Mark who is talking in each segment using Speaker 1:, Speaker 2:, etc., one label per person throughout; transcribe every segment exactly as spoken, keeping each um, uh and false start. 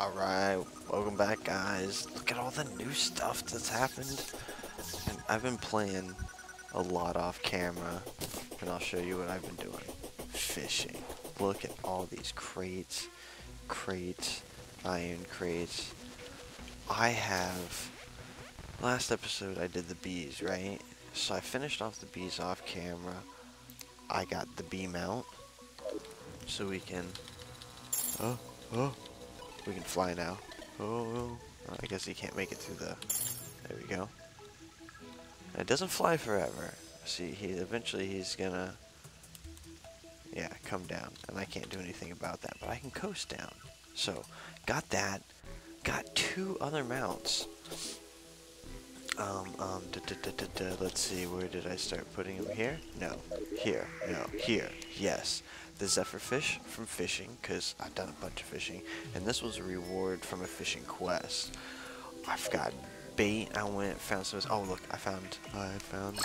Speaker 1: Alright, welcome back guys. Look at all the new stuff that's happened. And I've been playing a lot off camera, and I'll show you what I've been doing. Fishing. Look at all these crates, crates, iron crates. I have, last episode I did the bees, right? So I finished off the bees off camera. I got the bee mount, so we can, oh, oh. We can fly now. Oh, I guess he can't make it through the... There we go. It doesn't fly forever. See, he eventually he's gonna... Yeah, come down. And I can't do anything about that, but I can coast down. So, got that. Got two other mounts. Um, um, da, da, da, da, da. Let's see, where did I start putting them? Here? No. Here. No. Here. Yes. The Zephyrfish from fishing, because I've done a bunch of fishing, and this was a reward from a fishing quest. I've got bait. I went, found some. Oh, look, I found. I found.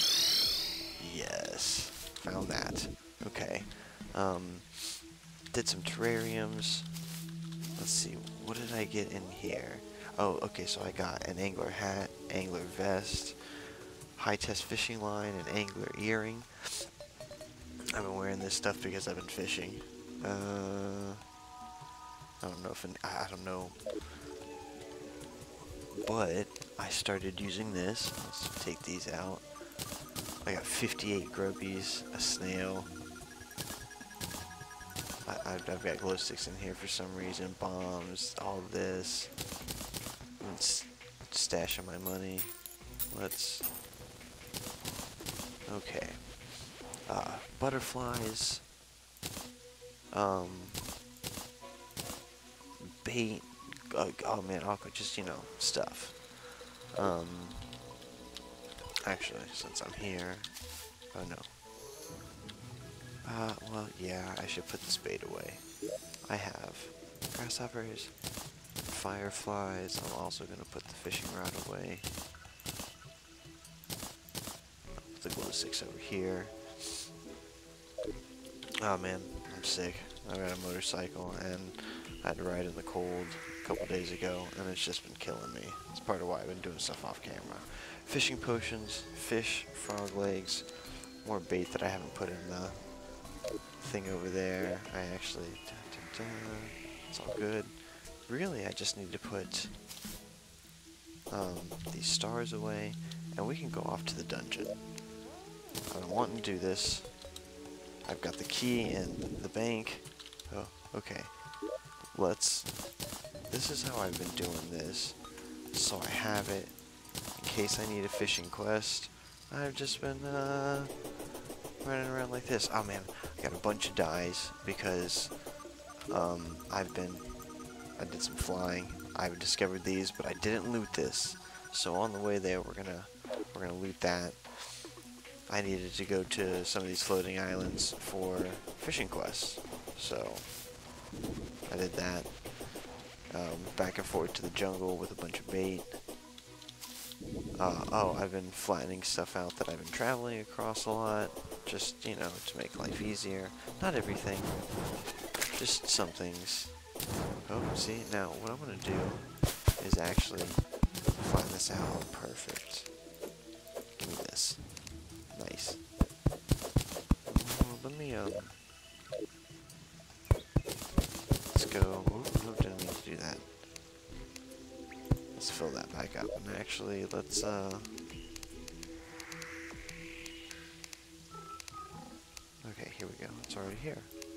Speaker 1: Yes, found that. Okay. Um, did some terrariums. Let's see, what did I get in here? Oh, okay. So I got an angler hat, angler vest, high test fishing line, and angler earring. I've been wearing this stuff because I've been fishing. Uh, I don't know if an, I don't know, but I started using this. Let's take these out. I got fifty-eight groupies, a snail. I, I've, I've got glow sticks in here for some reason. Bombs, all of this. Let's stash of my money. Let's. Okay. Uh, butterflies, um, bait, uh, oh man, aqua, just, you know, stuff. Um, actually, since I'm here, oh no. Uh, well, yeah, I should put this bait away. I have grasshoppers, fireflies. I'm also going to put the fishing rod away. Put the glow sticks over here. Oh man, I'm sick. I got a motorcycle and I had to ride in the cold a couple days ago, and it's just been killing me. It's part of why I've been doing stuff off camera. Fishing potions, fish, frog legs, more bait that I haven't put in the thing over there. I actually, da, da, da, it's all good. Really, I just need to put um, these stars away, and we can go off to the dungeon. I've been wanting to do this. I've got the key in the bank. Oh, okay. Let's... This is how I've been doing this. So I have it in case I need a fishing quest. I've just been, uh... running around like this. Oh man, I got a bunch of dyes because, um, I've been... I did some flying. I've discovered these, but I didn't loot this. So on the way there, we're gonna... We're gonna loot that. I needed to go to some of these floating islands for fishing quests, so I did that. Um, back and forth to the jungle with a bunch of bait. Uh, oh, I've been flattening stuff out that I've been traveling across a lot, just, you know, to make life easier. Not everything, just some things. Oh, see, now what I'm going to do is actually flatten this out. Perfect. Give me this. Nice. Oh, let me, um... Let's go... Ooh, no, didn't mean to do that. Let's fill that back up. And actually, let's, uh... Okay, here we go. It's already here.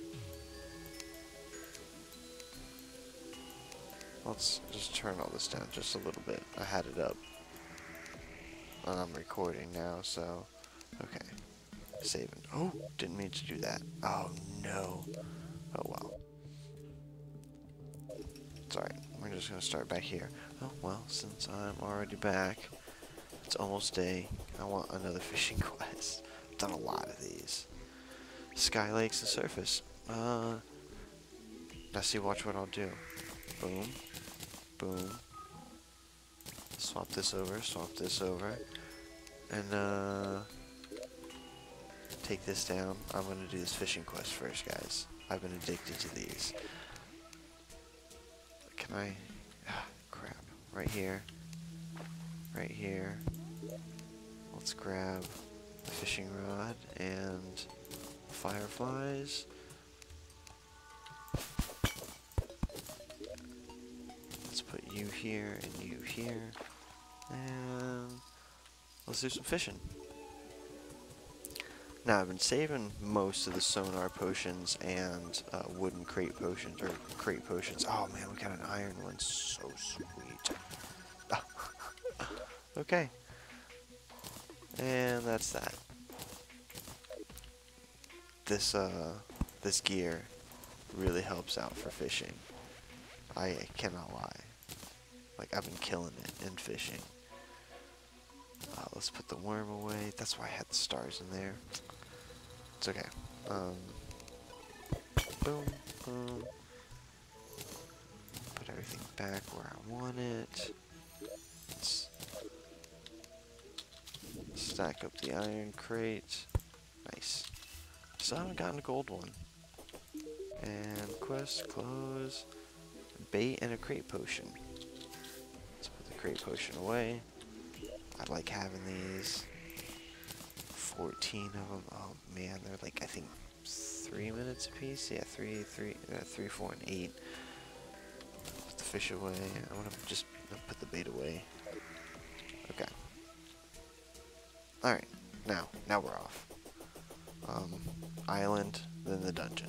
Speaker 1: Let's just turn all this down just a little bit. I had it up. And I'm recording now, so... Okay. Saving. Oh, didn't mean to do that. Oh, no. Oh, well. It's alright. We're just going to start back here. Oh, well, since I'm already back, it's almost day. I want another fishing quest. I've done a lot of these. Sky Lakes and Surface. Uh, now see, watch what I'll do. Boom. Boom. Swap this over, swap this over. And, uh... take this down. I'm going to do this fishing quest first, guys. I've been addicted to these. Can I, ah, crap. Right here. Right here. Let's grab the fishing rod and fireflies. Let's put you here and you here. And let's do some fishing. Now, I've been saving most of the sonar potions and uh, wooden crate potions, or crate potions. Oh man, we got an iron one, so sweet. Okay. And that's that. This, uh, this gear really helps out for fishing. I, I cannot lie. Like, I've been killing it in fishing. Uh, let's put the worm away. That's why I had the stars in there. It's okay. Um, boom, boom. Put everything back where I want it. Let's stack up the iron crate. Nice. Still haven't gotten a gold one. And quest, close, bait, and a crate potion. Let's put the crate potion away. I like having these. fourteen of them. Oh man, they're like, I think three minutes a piece. Yeah, three, three, uh, three, four, and eight. Put the fish away. I want to just put the bait away. Okay. All right. Now, now we're off. Um, island, then the dungeon.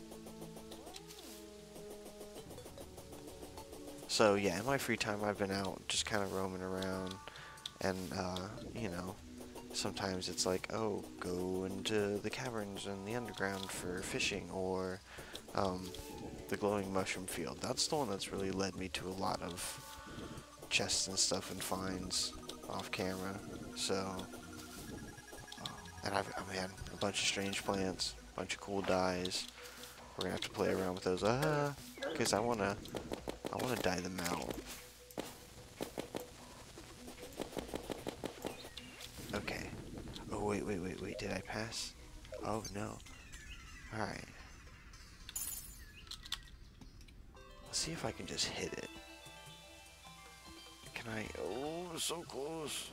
Speaker 1: So yeah, in my free time, I've been out just kind of roaming around, and uh, you know. Sometimes it's like, oh, go into the caverns and the underground for fishing, or um, the glowing mushroom field. That's the one that's really led me to a lot of chests and stuff and finds off camera. So, uh, and I've, I mean, a bunch of strange plants, a bunch of cool dyes. We're gonna have to play around with those, uh, because I wanna, I wanna dye them out. Okay. Oh, wait, wait, wait, wait. Did I pass? Oh, no. Alright. Let's see if I can just hit it. Can I? Oh, so close.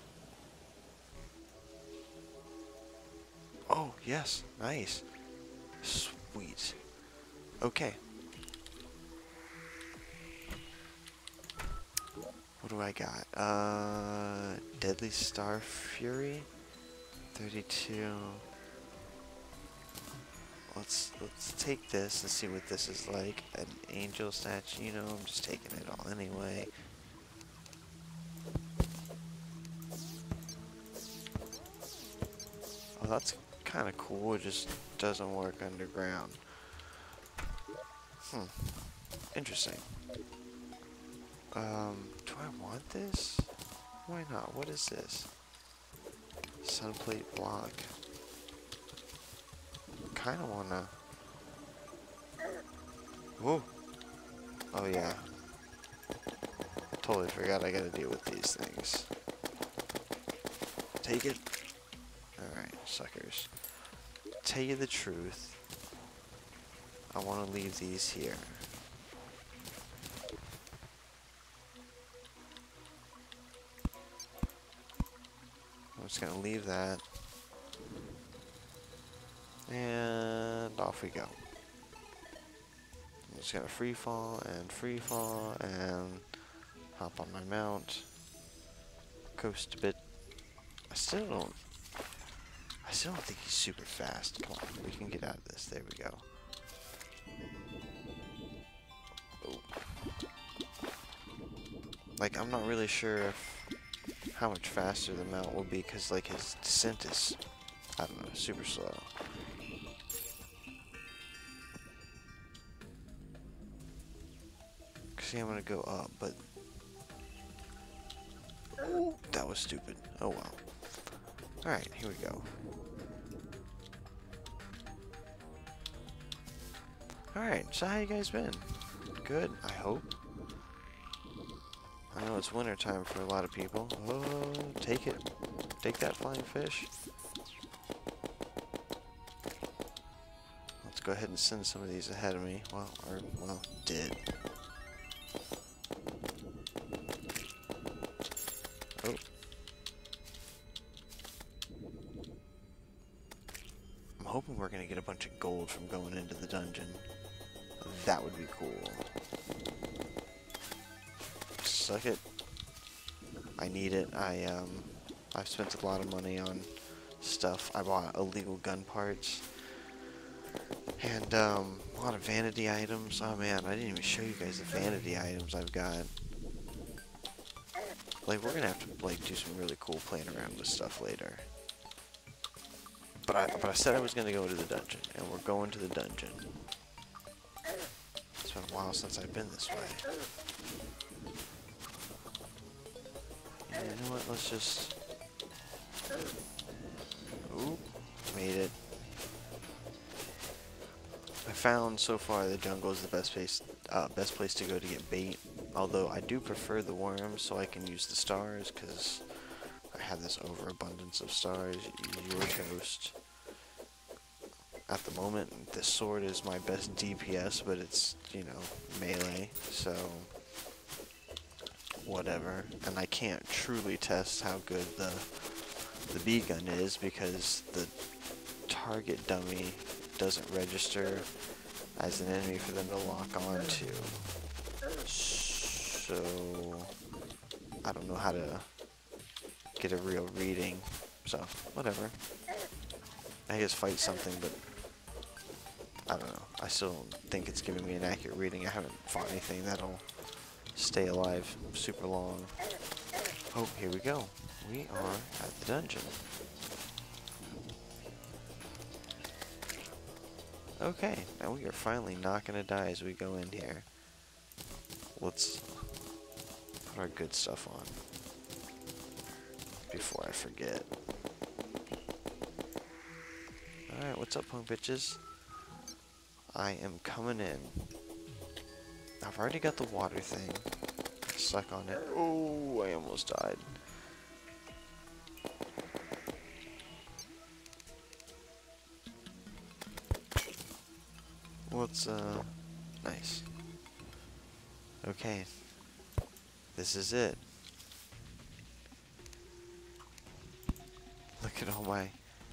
Speaker 1: Oh, yes. Nice. Sweet. Okay. What do I got? Uh, Deadly Star Fury, thirty-two. Let's let's take this and see what this is like. An angel statue. You know, I'm just taking it all anyway. Oh, that's kind of cool. It just doesn't work underground. Hmm. Interesting. Um, do I want this? Why not? What is this? Sunplate block. Kinda wanna... Whoa! Oh yeah. Totally forgot I gotta deal with these things. Take it. Alright, suckers. Tell you the truth, I wanna leave these here. I'm just gonna leave that. And off we go. I'm just gonna free fall and free fall and hop on my mount. Coast a bit. I still don't I still don't think he's super fast. Come on, we can get out of this. There we go. Oh. Like, I'm not really sure if how much faster the mount will be, because like his descent is, I don't know, super slow. See, I'm gonna go up, but ooh, that was stupid. Oh well. Alright, here we go. Alright, so how you guys been? Good, I hope. I know it's winter time for a lot of people. Oh, take it. Take that, flying fish. Let's go ahead and send some of these ahead of me. Well, or, well, did. we're gonna get a bunch of gold from going into the dungeon. That would be cool. Suck it. I need it. I um, I've spent a lot of money on stuff. I bought illegal gun parts and um, a lot of vanity items. Oh man, I didn't even show you guys the vanity items I've got. Like, we're gonna have to like do some really cool playing around with stuff later. But I but I said I was gonna go to the dungeon, and we're going to the dungeon. It's been a while since I've been this way. Yeah, you know what? Let's just. Ooh, made it. I found so far the jungle is the best place, uh, best place to go to get bait. Although I do prefer the worms, so I can use the stars because I have this overabundance of stars. You're toast. At the moment, this sword is my best D P S, but it's, you know, melee, so whatever. And I can't truly test how good the the bee gun is because the target dummy doesn't register as an enemy for them to lock on to. So I don't know how to get a real reading, so whatever. I guess fight something, but I don't know. I still don't think it's giving me an accurate reading. I haven't fought anything that'll stay alive super long. Oh, here we go. We are at the dungeon. Okay, now we are finally not gonna die as we go in here. Let's put our good stuff on before I forget. Alright, what's up, punk bitches? I am coming in. I've already got the water thing. Suck on it. Oh, I almost died. What's, uh, nice. Okay. This is it. Look at all my,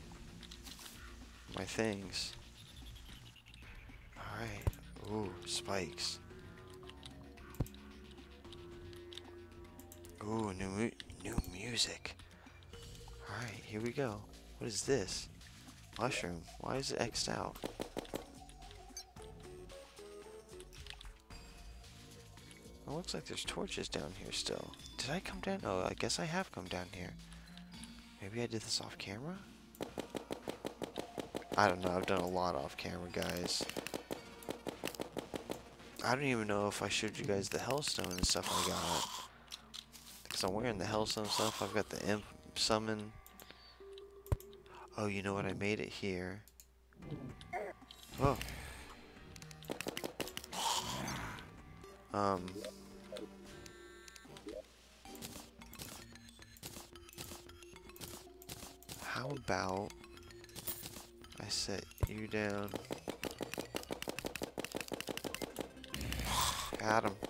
Speaker 1: my things. Alright. Ooh, spikes. Ooh, new mu new music. Alright, here we go. What is this? Mushroom. Why is it X'd out? It looks like there's torches down here still. Did I come down? Oh, I guess I have come down here. Maybe I did this off camera? I don't know. I've done a lot off camera, guys. I don't even know if I showed you guys the Hellstone and stuff I got. Because I'm wearing the Hellstone stuff. I've got the Imp Summon. Oh, you know what? I made it here. Oh. Um. How about I set you down? Got him.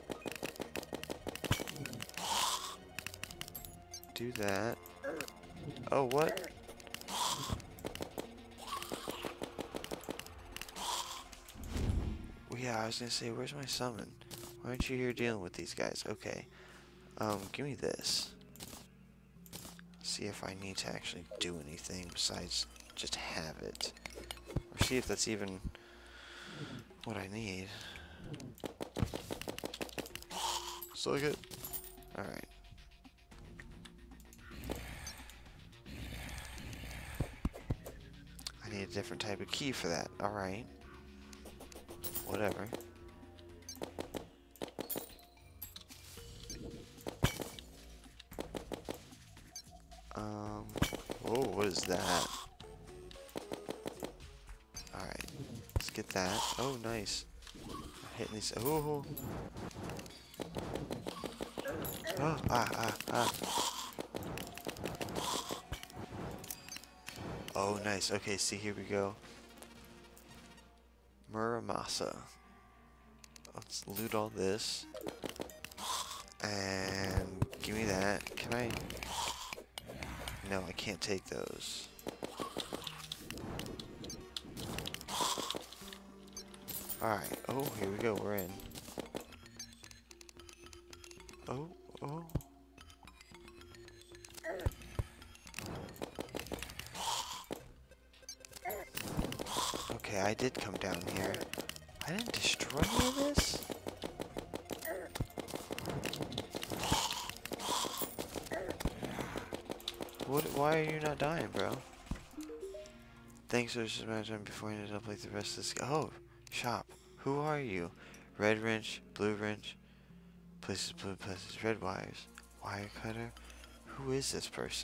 Speaker 1: Do that. Oh, what? Well, yeah, I was gonna say, where's my summon? Why aren't you here dealing with these guys? Okay. Um, give me this. See if I need to actually do anything besides just have it. Or see if that's even what I need. Suck it. Alright. I need a different type of key for that. Alright. Whatever. Um, whoa, what is that? Alright, let's get that. Oh, nice. I'm hitting these. Oh, oh, ah, ah, ah. Oh, nice. Okay, see, here we go. Muramasa. Let's loot all this. And give me that. Can I... No, I can't take those. Alright. Oh, here we go. We're in. Oh, oh. Okay, I did come down here. I didn't destroy any of this? What? Why are you not dying, bro? Thanks for just imagine before you ended up like the rest of this. Oh, shop. Who are you? Red wrench, blue wrench, places, blue places, red wires, wire cutter. Who is this person?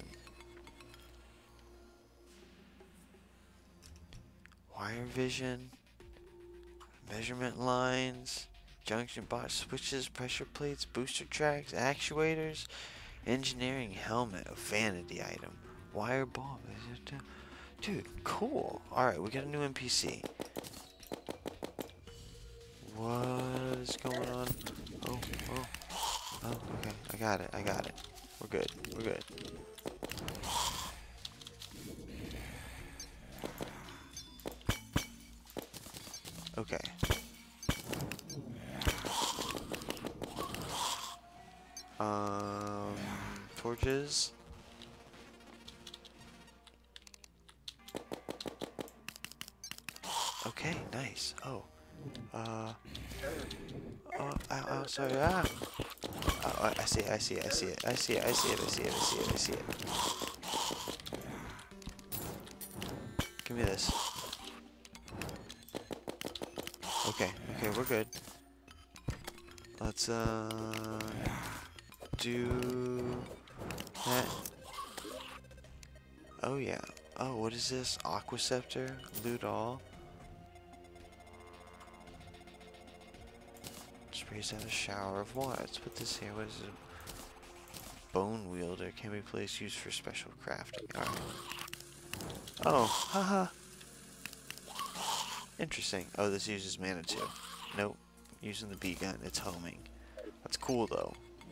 Speaker 1: Wire vision, measurement lines, junction box switches, pressure plates, booster tracks, actuators, engineering helmet, a vanity item, wire bulb. Dude, cool. Alright, we got a new N P C. What is going on? Oh, oh. Oh, okay. I got it. I got it. We're good. We're good. Okay. Um, torches. Okay, nice. Oh. Uh. Oh, ow, ow, sorry. Ah. Oh, I see it, I see it, I see it, I see it, I see it, I see it, I see it, I see it. Give me this. Okay, okay, we're good. Let's, uh, do that. Oh, yeah. Oh, what is this? Aquaceptor? Loot all? Sprays out a shower of water. Let's put this here. What is it? Bone wielder can be placed used for special crafting. Alright. Oh, haha. Interesting. Oh, this uses mana too. Nope. Using the bee gun. It's homing. That's cool though.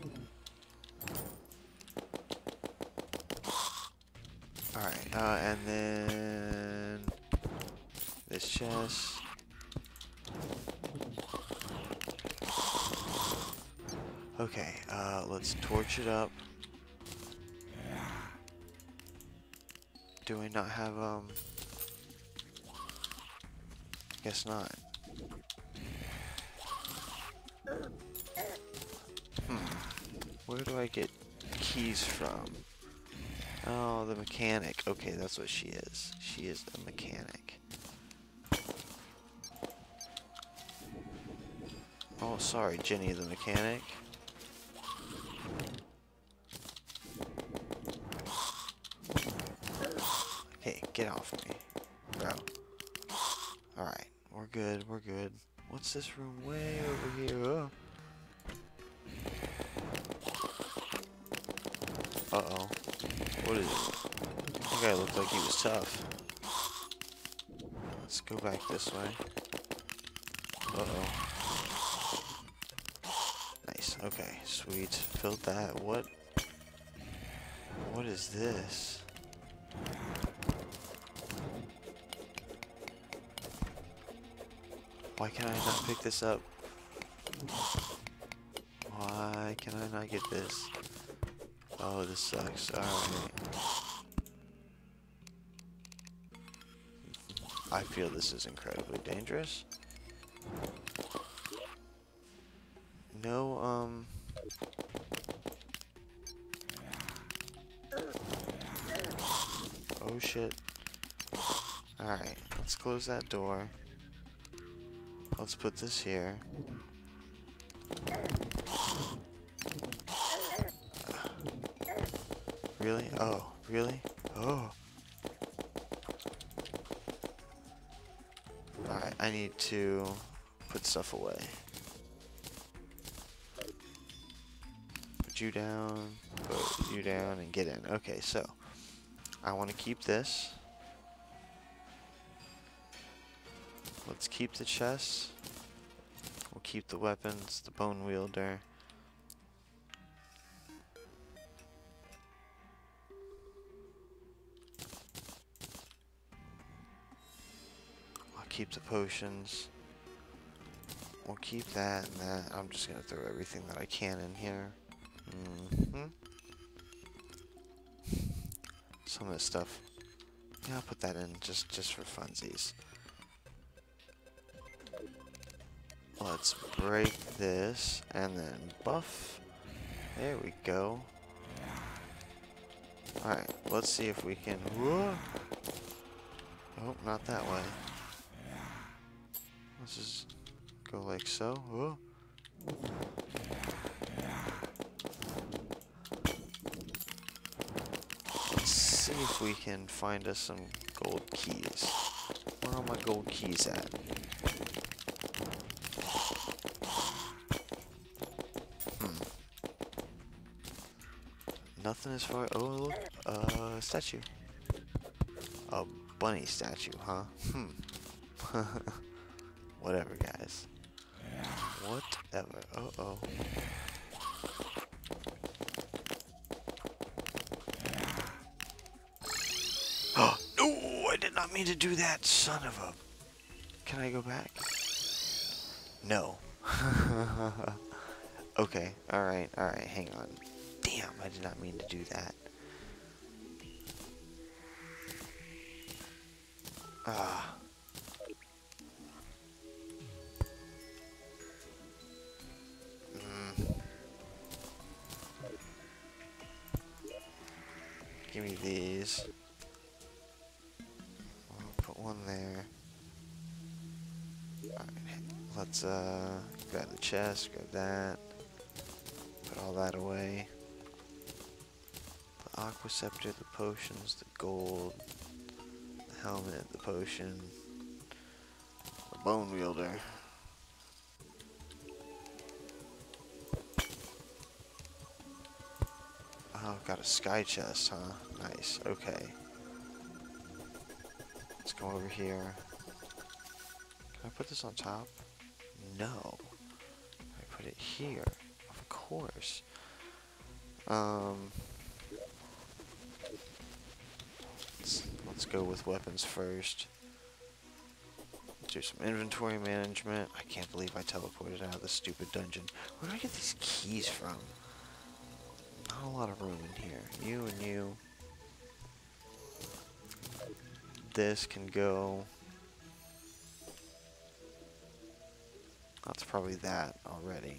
Speaker 1: Alright, uh, and then this chest. Okay, uh, let's torch it up. Do I not have, um... guess not. Hmm. Where do I get keys from? Oh, the mechanic. Okay, that's what she is. She is a mechanic. Oh, sorry, Jenny the mechanic. Hey, get off me, bro. Alright, we're good, we're good. What's this room way over here? Oh. Uh-oh. What is it? That guy looked like he was tough. Let's go back this way. Uh-oh. Nice, okay, sweet. Filled that. What? What is this? Why can I not pick this up? Why can I not get this? Oh, this sucks. Alright. I feel this is incredibly dangerous. No, um... oh shit. Alright, let's close that door. Let's put this here. Really? Oh, really? Oh. Alright, I need to put stuff away. Put you down, put you down, and get in. Okay, so I want to keep this. Let's keep the chest. We'll keep the weapons, the bone wielder. I'll keep the potions. we'll keep that and that. I'm just gonna throw everything that I can in here. Mm-hmm. Some of this stuff. Yeah, I'll put that in just, just for funsies. Let's break this and then buff. There we go. Alright, let's see if we can... Whoa. Oh, not that way. Let's just go like so. Whoa. Let's see if we can find us some gold keys. Where are my gold keys at? Hmm. Nothing as far... Oh, look. Uh, statue. A bunny statue, huh? Hmm. Whatever, guys. Whatever. Uh-oh. Oh, no! I did not mean to do that, son of a... Can I go back? No. Okay, alright, alright, hang on. Damn, I did not mean to do that. Ah. Mm. Give me these. I'll put one there. Alright, let's uh grab the chest, grab that. Put all that away. The aqua scepter, the potions, the gold, the helmet, the potion, the bone wielder. Oh, got a sky chest, huh? Nice, okay. Let's go over here. Can I put this on top? No. I put it here. Of course. Um... Let's, let's go with weapons first. Do some inventory management. I can't believe I teleported out of this stupid dungeon. Where do I get these keys from? Not a lot of room in here. You and you. This can go. That's probably that already.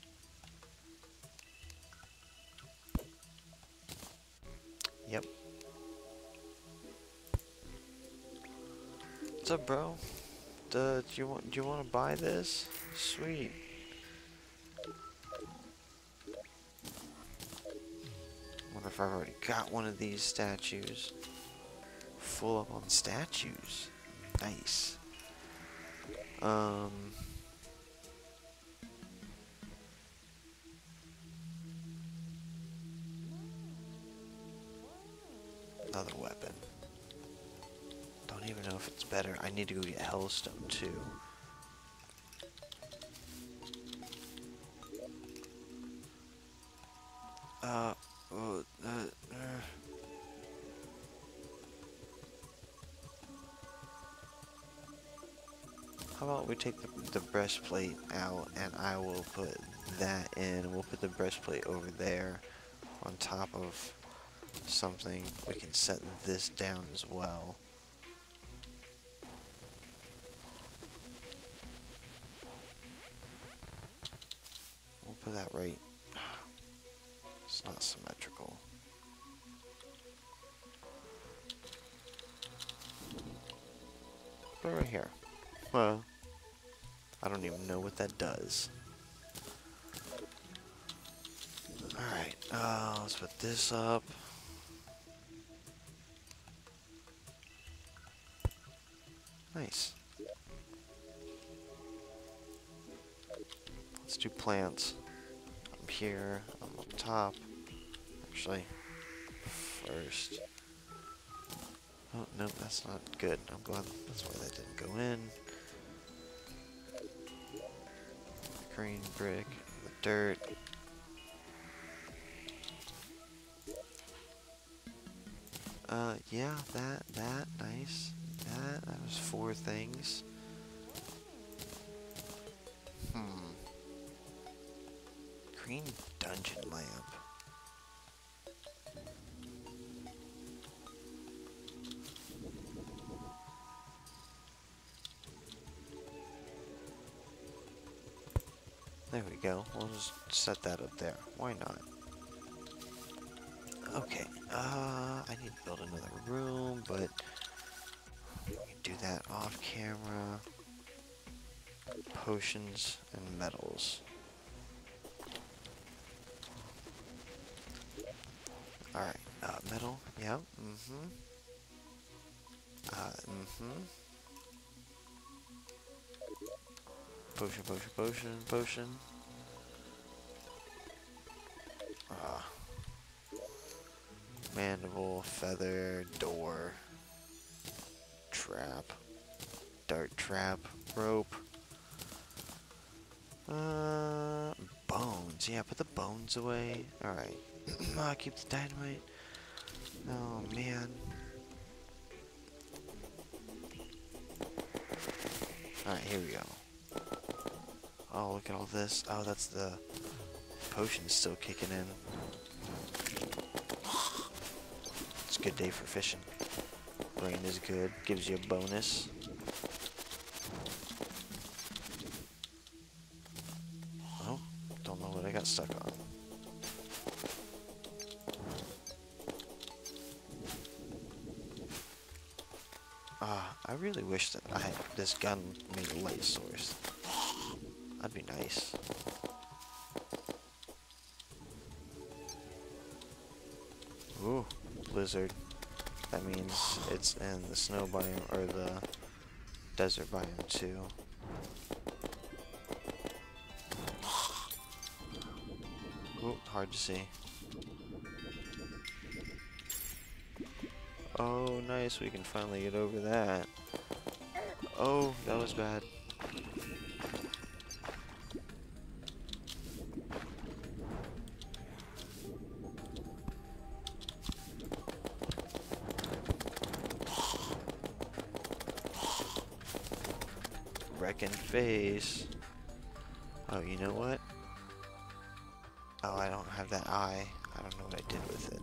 Speaker 1: Yep. What's up, bro? Duh, do you want do you want to buy this? Sweet. Wonder if I've already got one of these statues. Full up on statues. Nice. Um. Another weapon. Don't even know if it's better. I need to go get Hellstone too. Uh, uh, uh, uh. How about we take the, the breastplate out and I will put that in. We'll put the breastplate over there on top of something. We can set this down as well. We'll put that right. It's not symmetrical. Put it right here. Well, I don't even know what that does. Alright, uh, let's put this up. Nice. Let's do plants. I'm here, I'm up top. Actually, first. Oh, no, that's not good. I'm glad that's why that didn't go in. The green brick, the dirt. Uh, yeah, that, that, nice. That, that was four things. Hmm. Green dungeon lamp. There we go. We'll just set that up there. Why not? Okay. Uh, I need to build another room, but we can do that off camera. Potions and metals. Alright, uh, metal, yeah, mm-hmm. Uh, mm-hmm. Potion, potion, potion, potion. Ah. Mandible, feather, door. Trap. Dart trap, rope. Uh, bones, yeah, put the bones away. Alright. Ah, keep the dynamite. Oh, man. Alright, here we go. Oh, look at all this. Oh, that's the potion still kicking in. It's a good day for fishing. Rain is good. Gives you a bonus. Oh, don't know what I got stuck on. Ah, I really wish that I had this gun made a light source. That'd be nice. Ooh, blizzard. That means it's in the snow biome or the desert biome too. Ooh, hard to see. Oh, nice, we can finally get over that. Oh, that was bad. Wrecking face. Oh, you know what? Oh, I don't have that eye. I don't know what I did with it.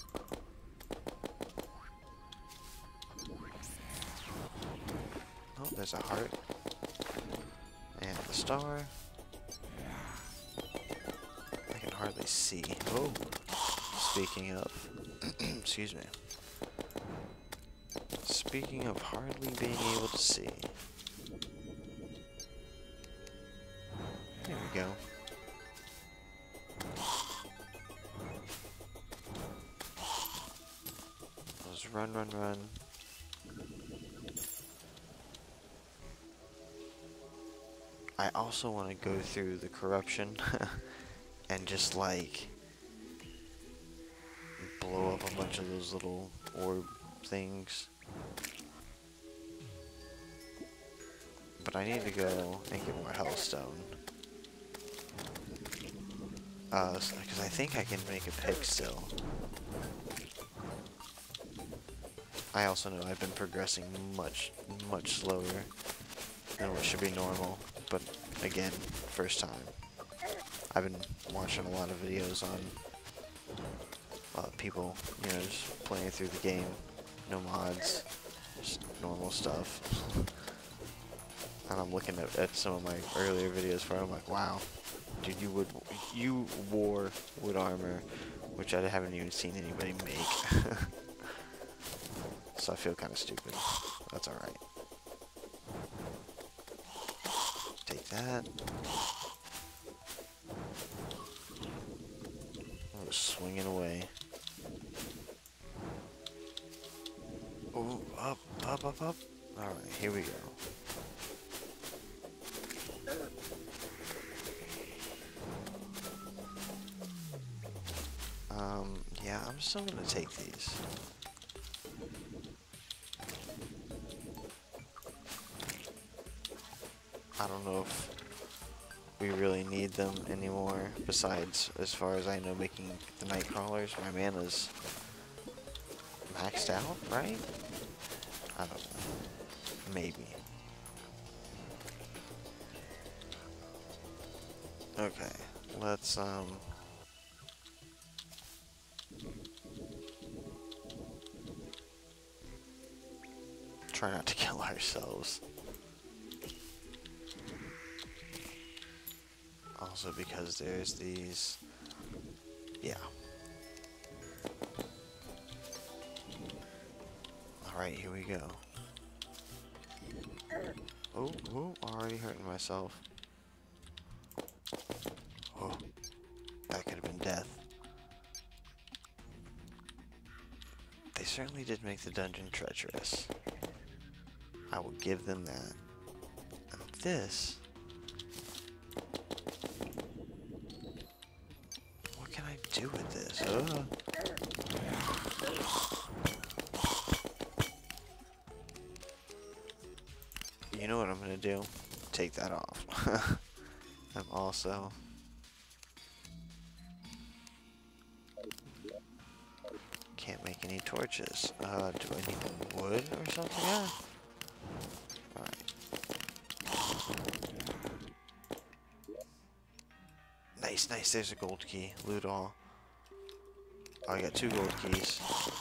Speaker 1: Oh, there's a heart. And the star. I can hardly see. Oh, speaking of, excuse me. Speaking of hardly being able to see. There we go. Let's run, run, run. I also want to go through the corruption and just like blow up a bunch of those little orb things. But I need to go and get more hellstone. Uh, because I think I can make a pick still. I also know I've been progressing much, much slower than what should be normal. But again, first time. I've been watching a lot of videos on uh, people, you know, just playing through the game. No mods, just normal stuff. And I'm looking at, at some of my earlier videos where I'm like, wow, dude, you would you wore wood armor, which I haven't even seen anybody make. So I feel kind of stupid. That's alright. Take that. I was swinging away. Oh, up, up, up, up. Alright, here we go. Um, yeah, I'm still gonna take these. I don't know if we really need them anymore, besides, as far as I know, making the night crawlers. My mana's maxed out, right? I don't know. Maybe. Okay, let's um try not to kill ourselves. Also because there's these, yeah. Alright, here we go. Oh, oh, already hurting myself. Oh, that could have been death. They certainly did make the dungeon treacherous. I will give them that. And this... what can I do with this? Uh. You know what I'm gonna do? Take that off. I'm also... can't make any torches. Uh, do I need wood or something? Yeah. Alright. Nice, nice. There's a gold key. Loot all. Oh, I got two gold keys.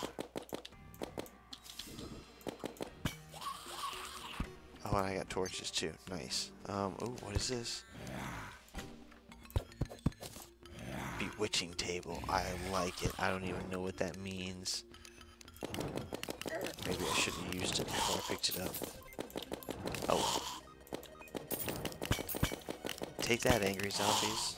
Speaker 1: Oh, and I got torches too. Nice. Um, oh, what is this? Bewitching table. I like it. I don't even know what that means. Maybe I should have used it before I picked it up. Oh. Take that, angry zombies.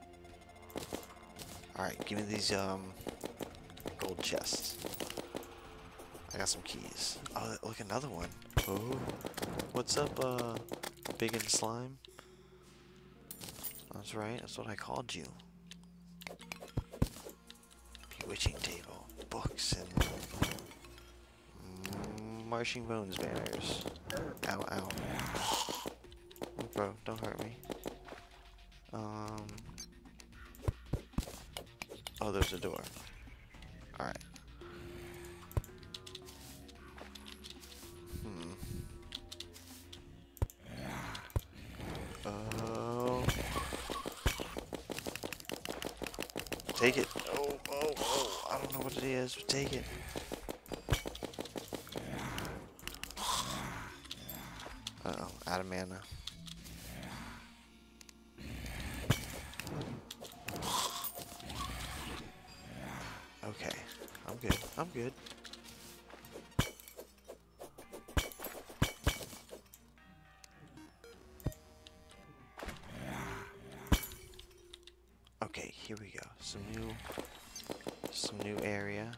Speaker 1: Alright, give me these, um, gold chests. I got some keys. Oh, look, another one. Oh. What's up, uh, Big and Slime? That's right, that's what I called you. Bewitching table. Books and... Mm, Marching Bones banners. Ow, ow. Oh, bro, don't hurt me. Um... Oh, there's a door. Alright. Hmm. Oh. Take it. Oh, oh, oh. I don't know what it is, but take it. Uh-oh, out of mana. Okay, I'm good. I'm good. Okay, here we go. Some new, some new area.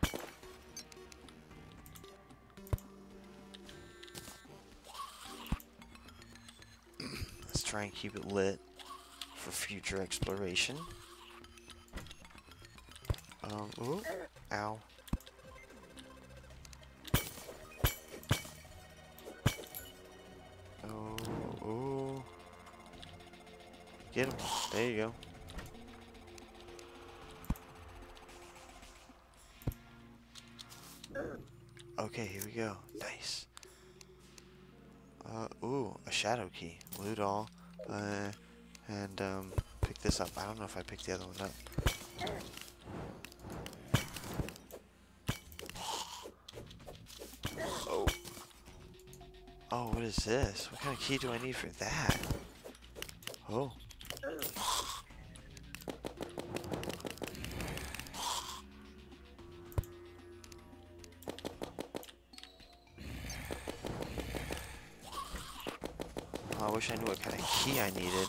Speaker 1: Let's try and keep it lit for future exploration. Um, ooh, ow. Oh, ooh. Get him. There you go. Okay, here we go. Nice. Uh, ooh, a shadow key. Loot all. Uh, and, um, pick this up. I don't know if I picked the other one up. Oh. Oh, what is this? What kind of key do I need for that? Oh. Oh, I wish I knew what kind of key I needed.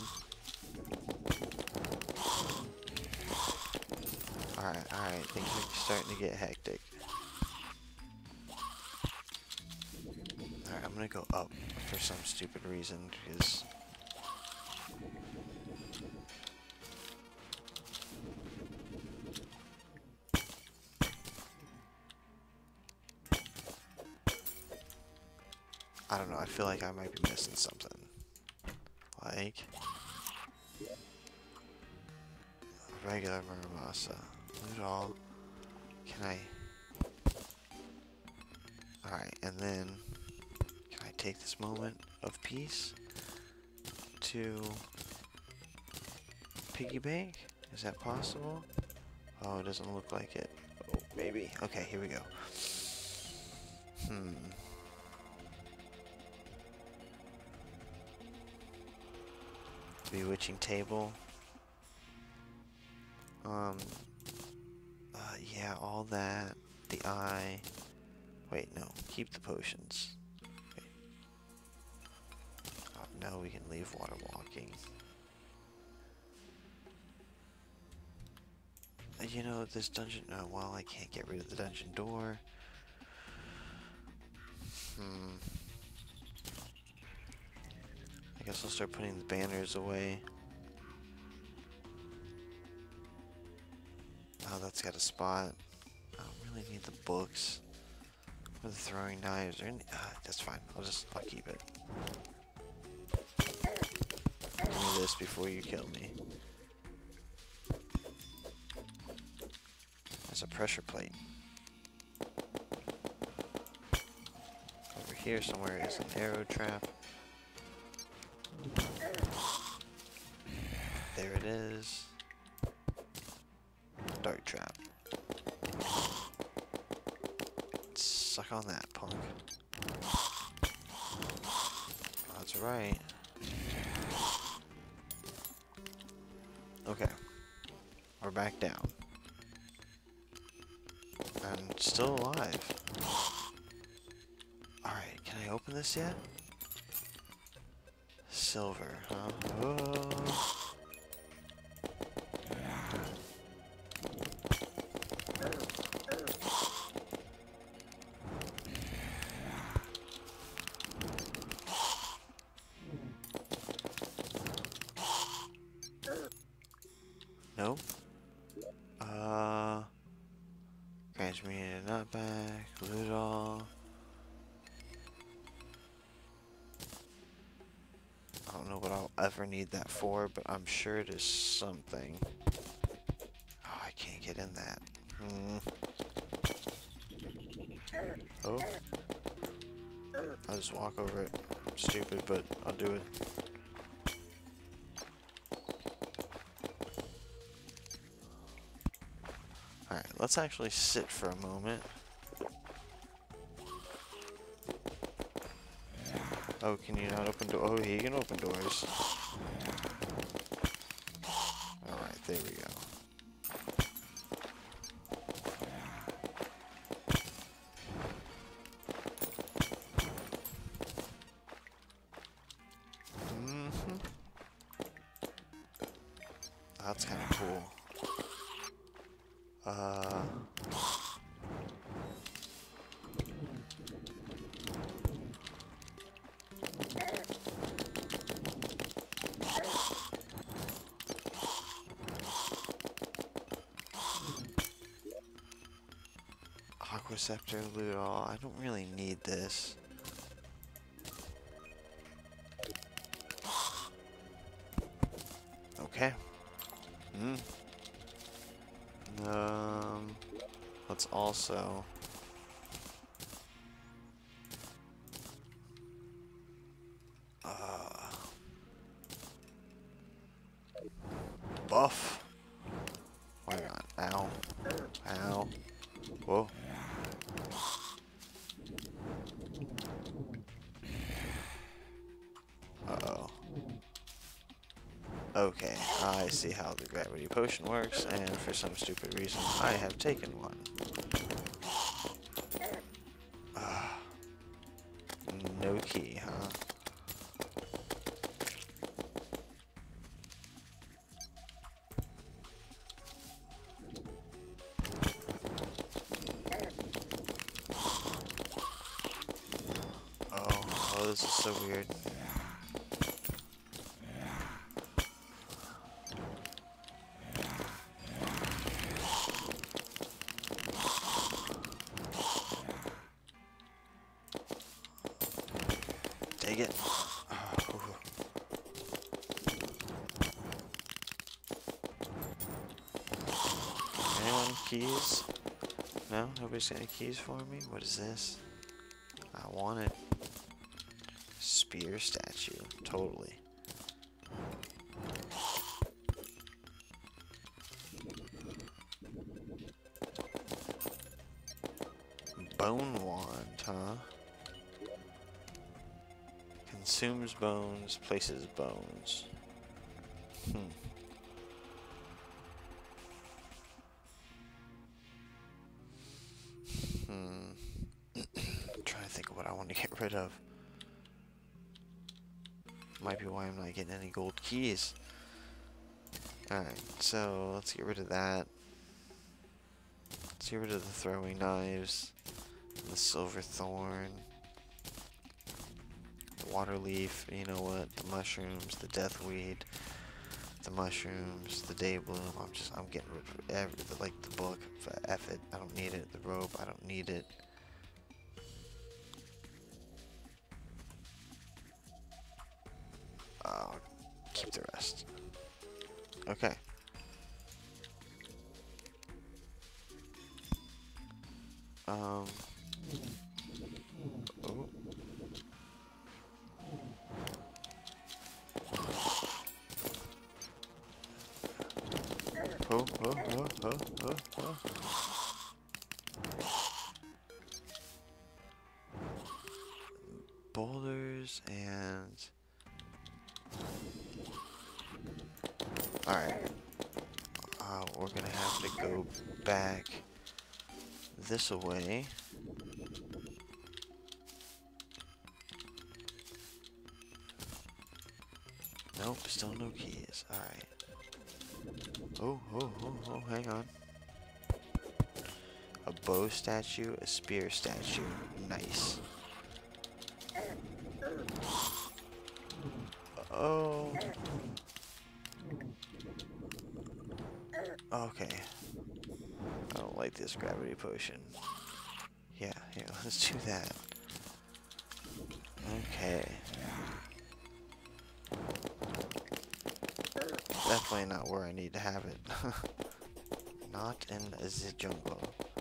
Speaker 1: Alright, alright, things are starting to get hectic. Alright, I'm gonna go up for some stupid reason, because... I don't know, I feel like I might be missing something. Like... a regular Muramasa. Loot all. Can I... Alright, and then... Can I take this moment of peace to piggy bank? Is that possible? Oh, it doesn't look like it. Oh, maybe. Okay, here we go. Hmm. Bewitching table. Um. Uh, yeah, all that. The eye. Wait, no. Keep the potions. Wait. Oh, no, we can leave water walking. You know, this dungeon... Oh, well, I can't get rid of the dungeon door. Hmm. I guess I'll start putting the banners away. Oh, that's got a spot. I don't really need the books. Or the throwing knives. Or any, uh, that's fine. I'll just... I'll keep it. Give me this before you kill me. There's a pressure plate. Over here somewhere is an arrow trap. There it is. Dart trap. Suck on that, punk. That's right. Okay. We're back down. And still alive. Alright, can I open this yet? Silver, huh? Oh. Nope. Uh, grants me a nutback, loot all. I don't know what I'll ever need that for, but I'm sure it is something. Oh, I can't get in that. Hmm. Oh. I'll just walk over it. Stupid, but I'll do it. Alright, let's actually sit for a moment. Oh, can you not open doors? Oh, he can open doors. Alright, there we go. Mm-hmm. That's kind of cool. Uh... Aqua Scepter, loot all. I don't really need this. Okay. Hmm. Um. Let's also. Uh. Buff. Why not? Ow. Ow. Whoa. Uh-oh. Okay, I see how the gravity potion works, and for some stupid reason, I have taken one. Uh, no key, huh? Oh, oh, this is so weird. Take it. Oh. Anyone keys? No? Nobody's got any keys for me? What is this? I want it. Spear statue. Totally. bone wand, huh? Consumes bones, places bones. Hmm. Hmm. I'm trying to think of what I want to get rid of. Might be why I'm not getting any gold keys. Alright, so let's get rid of that. Let's get rid of the throwing knives, the silver thorn, the water leaf, you know what, the mushrooms, the deathweed, the mushrooms, the day bloom. I'm just, I'm getting rid of every, like the book, F it, I don't need it. The rope, I don't need it. I'll keep the rest. Okay. Um. Oh. Oh, oh, oh, oh, oh, oh. Boulders and... Alright. Uh, we're gonna have to go back this away. Nope, still no keys. Alright. Oh, oh, oh, oh, hang on. A bow statue, a spear statue. Nice. Oh. Okay. I don't like this gravity potion. Yeah, here, let's do that. Okay. Definitely not where I need to have it. Not in the jungle.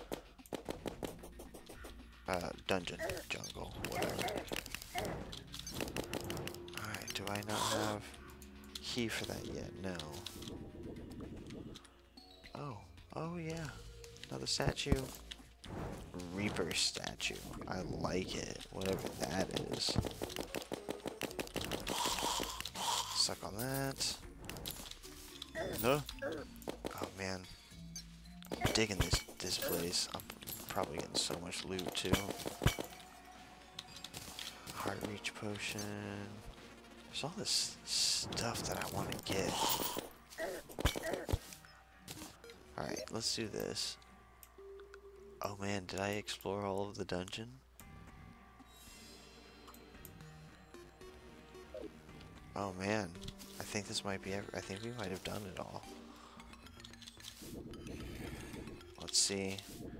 Speaker 1: Uh, dungeon. Jungle. Whatever. Alright, do I not have key for that yet? No. Oh. Oh, yeah. Another statue. Reaper statue. I like it. Whatever that is. Suck on that. No. Oh man. I'm digging this this place. I'm probably getting so much loot too. Heart reach potion. There's all this stuff that I want to get. Alright, let's do this. Oh man, did I explore all of the dungeon? Oh man, I think this might be, I think we might have done it all. Let's see.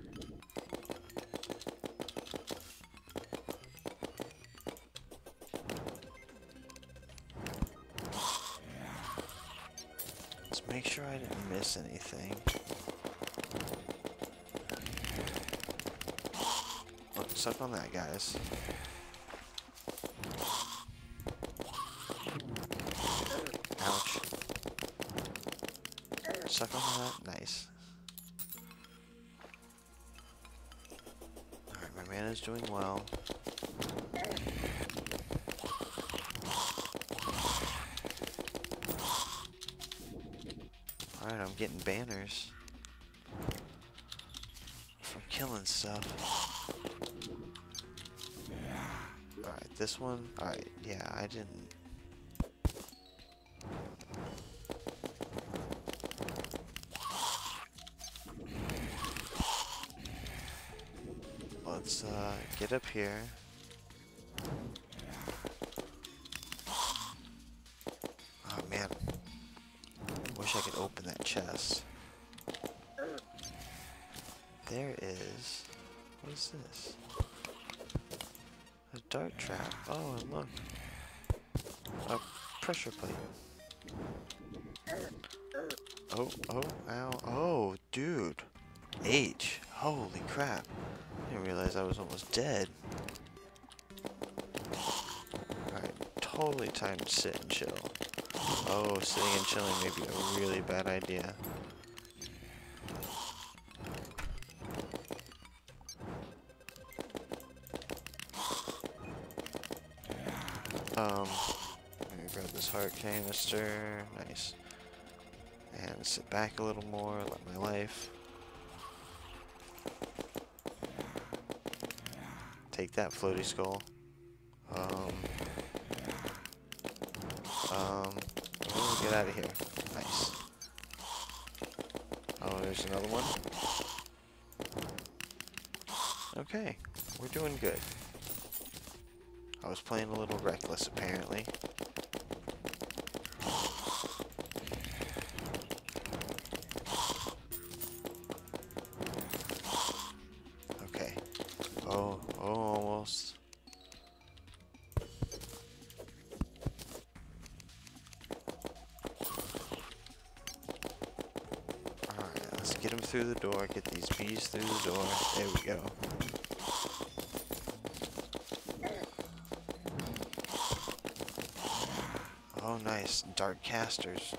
Speaker 1: Let's make sure I didn't miss anything. Oh, suck on that, guys. Ouch. Suck on that. Nice. Alright, my mana's doing well. Alright, I'm getting banners from killing stuff. Alright, this one. Alright, yeah, I didn't. Let's uh, get up here. Oh man. Wish I could open that chest. There is... What is this? A dart trap. Oh, and look. A pressure plate. Oh, oh, ow. Oh, dude. H. Holy crap. I didn't realize I was almost dead. Alright, totally time to sit and chill. Oh, sitting and chilling may be a really bad idea. Um, let me grab this heart canister. Nice. And sit back a little more, let my life. Take that floaty skull. Um, um, oh, get out of here. Nice. Oh, there's another one. Okay, we're doing good. I was playing a little reckless, apparently. Okay. Oh, oh, almost. Alright, let's get him through the door, get these bees through the door. There we go. Oh, nice. Dark casters.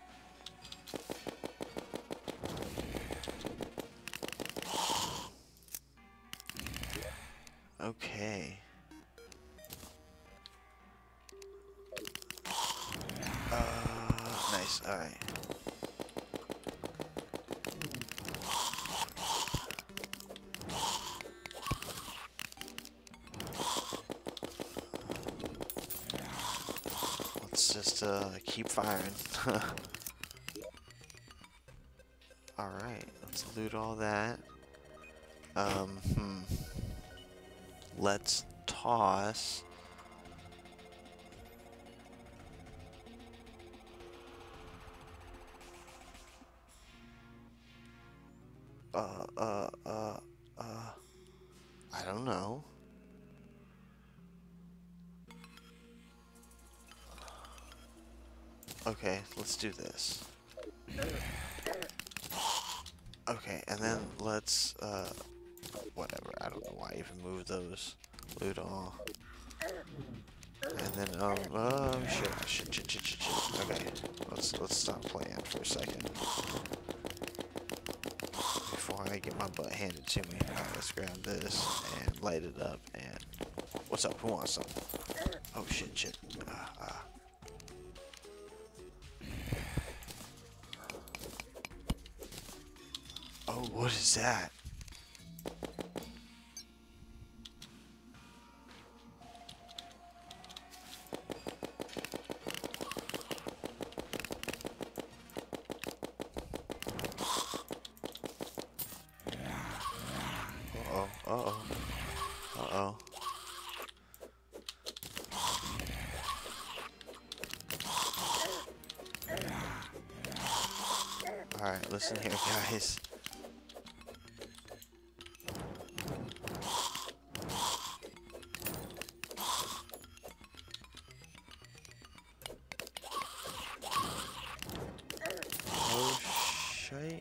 Speaker 1: Okay. Uh, nice. Alright. Let's just uh, keep firing. Alright, let's loot all that. Um, hmm. Let's toss. Uh, uh, uh, uh. I don't know. Okay, let's do this. Okay, and then let's, uh, whatever. I don't know why I even moved those. Loot all. And then, um, oh shit, shit, shit, shit, shit, shit. Okay, let's, let's stop playing for a second. Before I get my butt handed to me. Alright, let's grab this and light it up and... What's up? Who wants some? Oh shit, shit. Ah, ah. Oh, what is that? Uh-oh, uh-oh, uh-oh. Alright, listen here, guys. Oh, shite.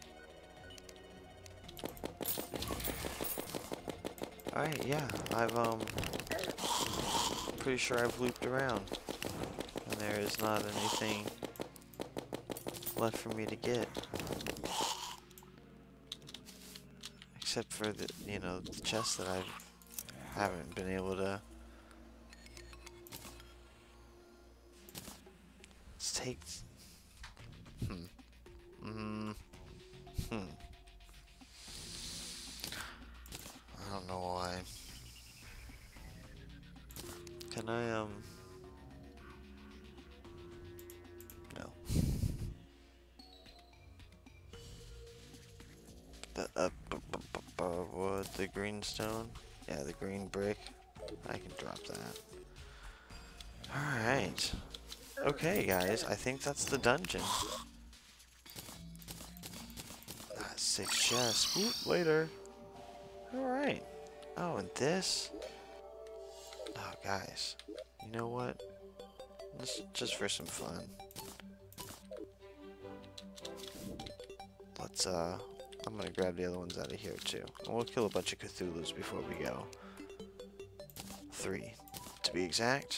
Speaker 1: Alright, yeah, I've, um, pretty sure I've looped around. And there is not anything left for me to get. Except for the, you know, the chest that I haven't been able to... Let's take... Hmm. Hmm. Hmm. I don't know why. Can I, um... No. The, uh, b b b b what, the green stone? Yeah, the green brick. I can drop that. Alright. Okay, guys, I think that's the dungeon. Ah, six chests. Whoop, later. Alright. Oh, and this? Oh, guys. You know what? This just for some fun. Let's, uh... I'm gonna grab the other ones out of here, too. And we'll kill a bunch of Cthulhus before we go. Three. To be exact.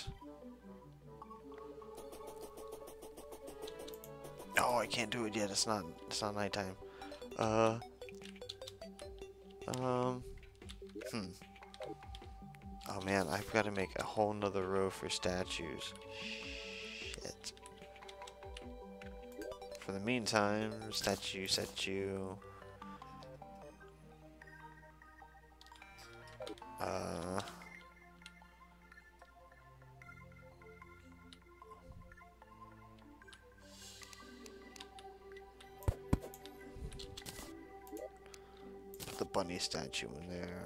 Speaker 1: Oh, I can't do it yet. It's not, it's not nighttime. Uh... Um... Hmm. Oh man, I've got to make a whole nother row for statues. Shit. For the meantime, statue, statue. Uh... Put the bunny statue in there.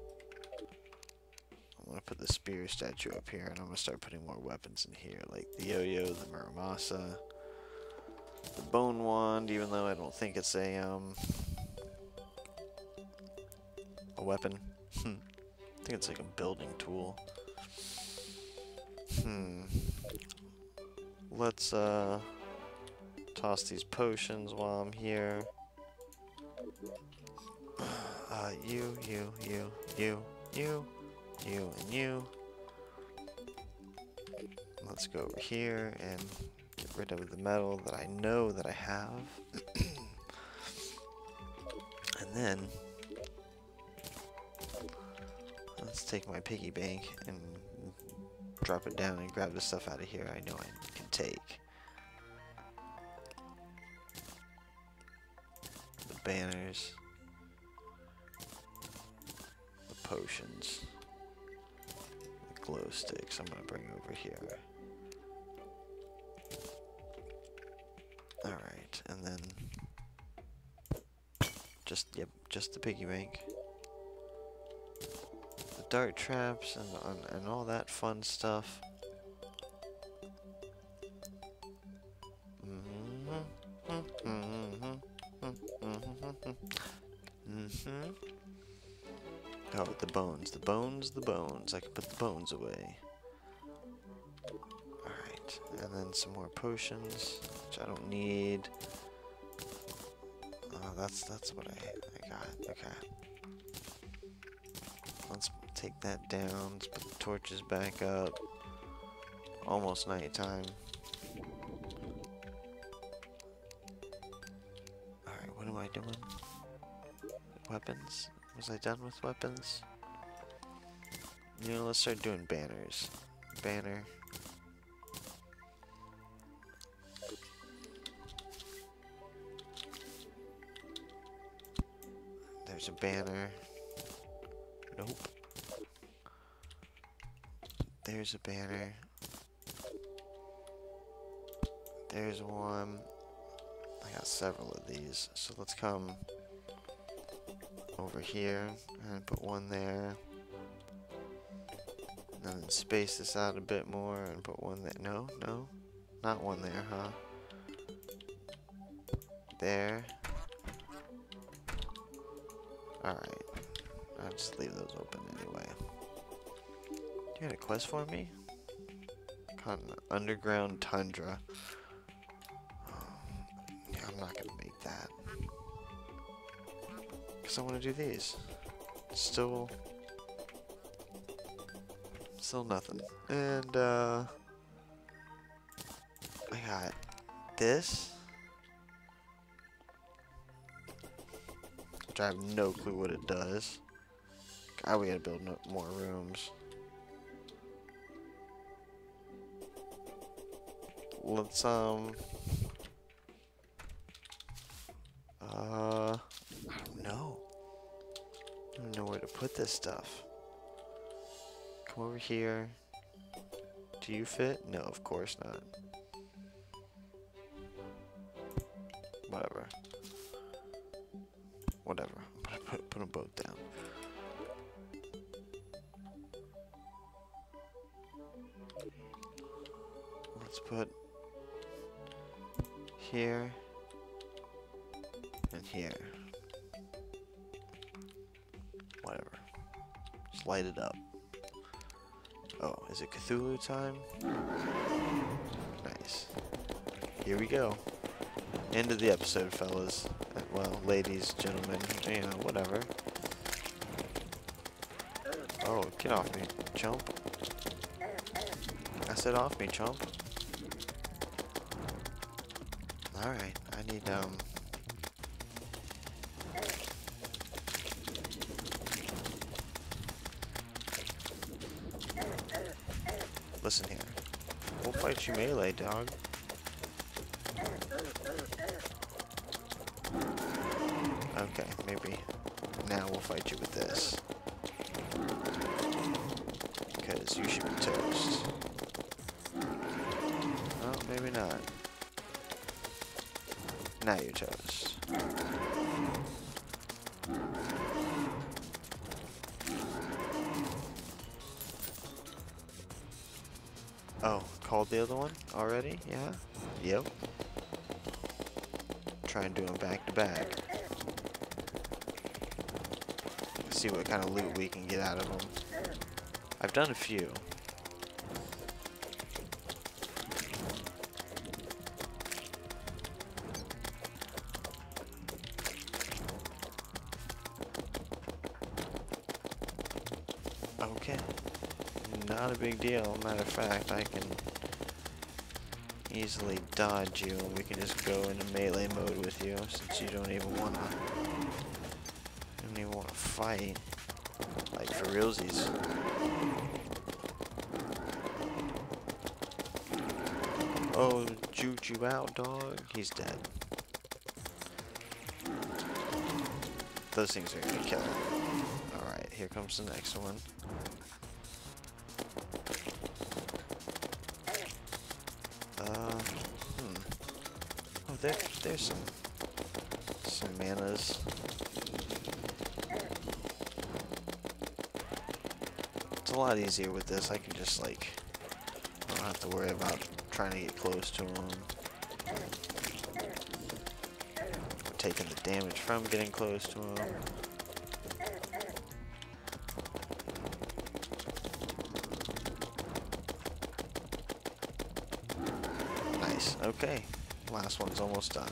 Speaker 1: I'm gonna put the spear statue up here, and I'm gonna start putting more weapons in here, like the yo-yo, the Muramasa, the bone wand, even though I don't think it's a um a weapon. Hmm. I think it's like a building tool. Hmm. Let's uh toss these potions while I'm here. Uh, you, you, you, you, you, you, and you. Let's go over here and get rid of the metal that I know that I have. And then let's take my piggy bank and drop it down and grab the stuff out of here I know I can take. The banners. The potions. The glow sticks I'm gonna bring over here. Alright, and then just, yep, just the piggy bank. The dart traps and, and, and all that fun stuff. Mm-hmm. Mm-hmm. Mm-hmm. Mm-hmm. Oh, the bones, the bones, the bones. I can put the bones away. Alright, and then some more potions, which I don't need. Oh, that's that's what I, I got. Okay. Let's take that down. Let's put the torches back up. Almost nighttime. Alright, what am I doing? Weapons? Was I done with weapons? You know, let's start doing banners. Banner. There's a banner. Nope. There's a banner. There's one. I got several of these, so let's come over here and put one there. And then space this out a bit more and put one there. No, no, not one there, huh? There. Alright. I'll just leave those open anyway. You got a quest for me? Con underground tundra. Yeah, I'm not gonna make that. Because I want to do these. Still... Still nothing. And, uh... I got this. Which I have no clue what it does. God, we gotta build no more rooms. Let's, um... Uh... I don't know. I don't know where to put this stuff. Come over here. Do you fit? No, of course not. Whatever. Whatever. Put, put them both down. Let's put here and here. Whatever. Just light it up. Oh, is it Cthulhu time? Nice. Here we go. End of the episode, fellas. Well, ladies, gentlemen, you know, whatever. Oh, get off me, chump. I said off me, chump. Alright, I need, um... listen here. We'll fight you melee, dog. Okay, maybe now we'll fight you with this. Because you should be toast. Oh, maybe not. Now you're toast. Oh, called the other one already? Yeah? Yep. Try and do them back to back. See what kind of loot we can get out of them. I've done a few. Okay. Not a big deal. Matter of fact, I can easily dodge you and we can just go into melee mode with you since you don't even wanna you don't even wanna fight. Like for realsies. Oh, juke you out, dog. He's dead. Those things are gonna kill him. Alright, here comes the next one. Uh, hmm. Oh, there, there's some, some manas. It's a lot easier with this. I can just like, I don't have to worry about trying to get close to them. Taking the damage from getting close to them. Nice. Okay. Last one's almost done.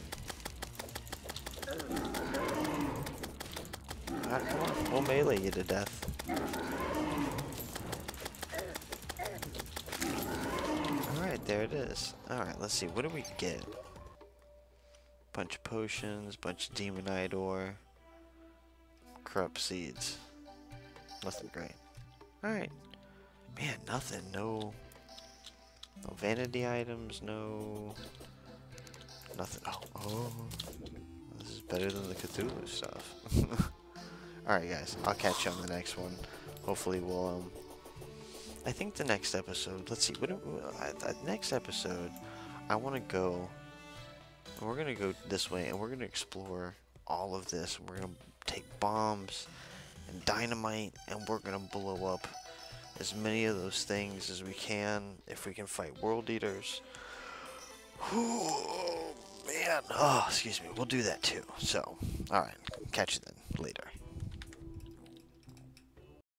Speaker 1: Alright, come on. We'll melee you to death. Alright, there it is. Alright, let's see. What do we get? Bunch of potions, bunch of demonite ore, corrupt seeds. Nothing great. Alright. Man, nothing. No... No vanity items, no... Nothing. Oh, oh. This is better than the Cthulhu stuff. Alright guys, I'll catch you on the next one. Hopefully we'll, um... I think the next episode, let's see, what, uh, next episode, I want to go, we're going to go this way, and we're going to explore all of this. We're going to take bombs and dynamite, and we're going to blow up as many of those things as we can, if we can fight world eaters. Oh, man. Oh, excuse me. We'll do that too. So, alright. Catch you then. Later.